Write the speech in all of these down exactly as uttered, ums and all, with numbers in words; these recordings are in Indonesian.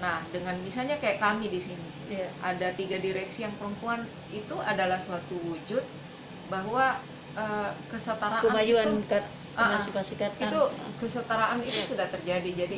Nah, dengan misalnya kayak kami di sini, Iya. ada tiga direksi yang perempuan, itu adalah suatu wujud bahwa uh, kesetaraan Kemajuan itu, kat, uh, emansipasi kata. itu kesetaraan itu sudah terjadi. Jadi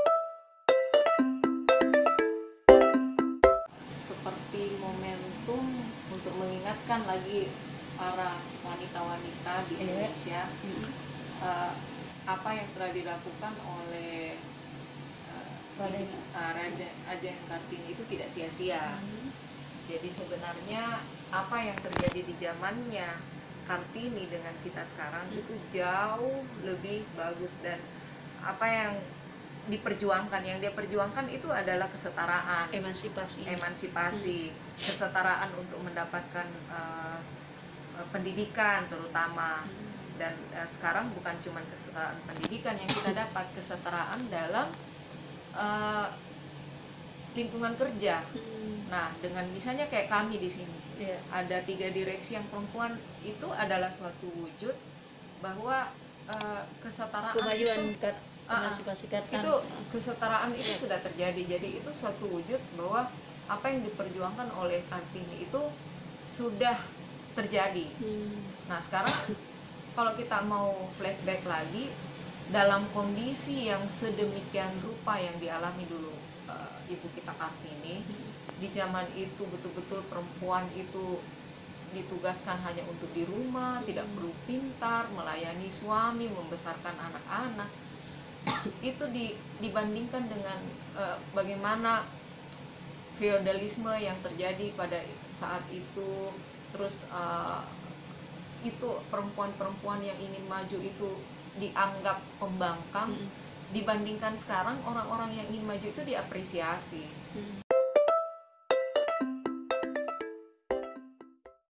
seperti momentum untuk mengingatkan lagi para wanita-wanita di Indonesia, mm-hmm. uh, apa yang telah dilakukan oleh Raden uh, Raden Ajeng Kartini itu tidak sia-sia. Hmm. Jadi sebenarnya apa yang terjadi di zamannya Kartini dengan kita sekarang hmm. itu jauh lebih bagus, dan apa yang diperjuangkan, yang dia perjuangkan itu adalah kesetaraan, emansipasi, emansipasi, hmm. kesetaraan untuk mendapatkan uh, pendidikan terutama. Hmm. Dan uh, sekarang bukan cuma kesetaraan pendidikan yang kita dapat, kesetaraan dalam Uh, lingkungan kerja. Hmm. Nah, dengan misalnya kayak kami di sini, yeah. ada tiga direksi yang perempuan, itu adalah suatu wujud bahwa uh, kesetaraan kemajuan itu, kat, uh, itu kesetaraan itu yeah. sudah terjadi. Jadi itu suatu wujud bahwa apa yang diperjuangkan oleh Kartini itu sudah terjadi. Hmm. Nah, sekarang kalau kita mau flashback lagi, dalam kondisi yang sedemikian rupa yang dialami dulu uh, ibu kita Kartini, di zaman itu betul-betul perempuan itu ditugaskan hanya untuk di rumah, tidak perlu pintar, melayani suami, membesarkan anak-anak. Itu di, dibandingkan dengan uh, bagaimana feodalisme yang terjadi pada saat itu. Terus uh, itu perempuan-perempuan yang ingin maju itu dianggap pembangkang. Hmm. Dibandingkan sekarang, orang-orang yang ingin maju itu diapresiasi. Hmm.